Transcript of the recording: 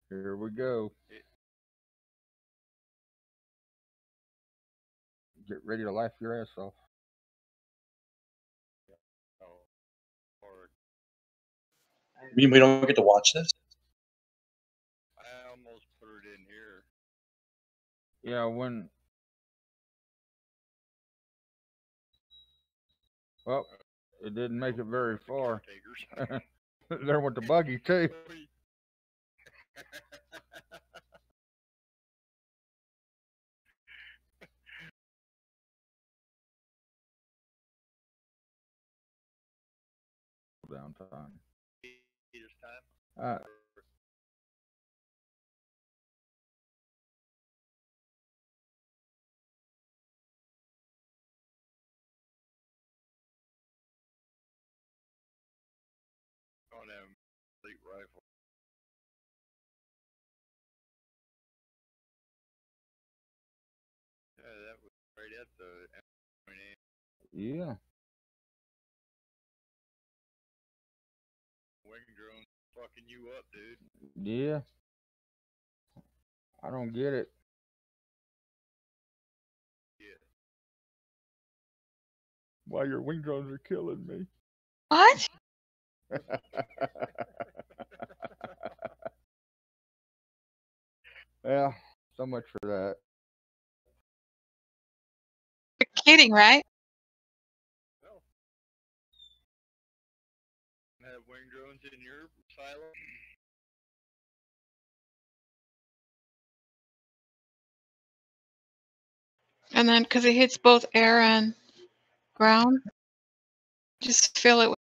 Here we go. Get ready to laugh your ass off. You mean we don't get to watch this? I almost put it in here. Yeah, when. Well, it didn't make it very far. There went the buggy too. Downtime. On them fleet rifle. Yeah, that was right at the M.8. Yeah. Wing drone fucking you up, dude. Yeah. I don't get it. Yeah. Why your wing drones are killing me. What? Yeah, so much for that. You're kidding, right? No. Have wing drones in your silo? And then, because it hits both air and ground, just fill it with